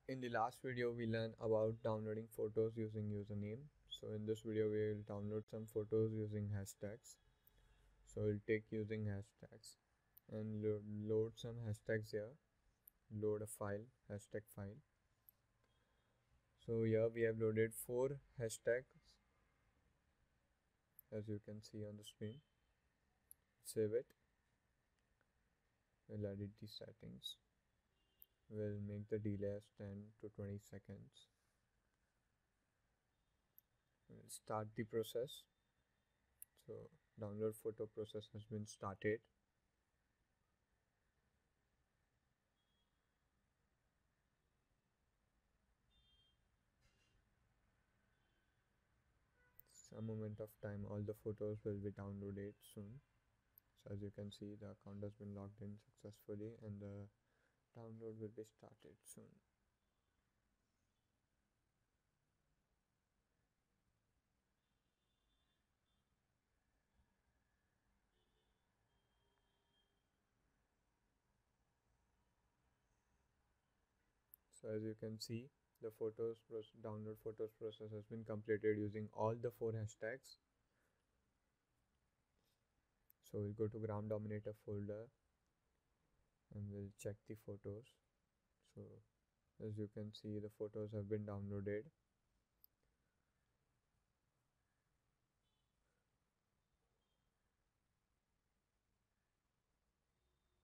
In the last video, we learned about downloading photos using username. So in this video, we will download some photos using hashtags. So we'll take using hashtags and load some hashtags here. Load a file, hashtag file. So here we have loaded 4 hashtags, as you can see on the screen. Save it. We'll edit the settings. We'll make the delay as 10 to 20 seconds. We'll start the process. So download photo process has been started. Some moment of time, all the photos will be downloaded soon. So as you can see, the account has been logged in successfully and the download will be started soon. So as you can see, the download photos process has been completed using all the 4 hashtags. So we'll go to Gram Dominator folder and we'll check the photos. So as you can see, the photos have been downloaded.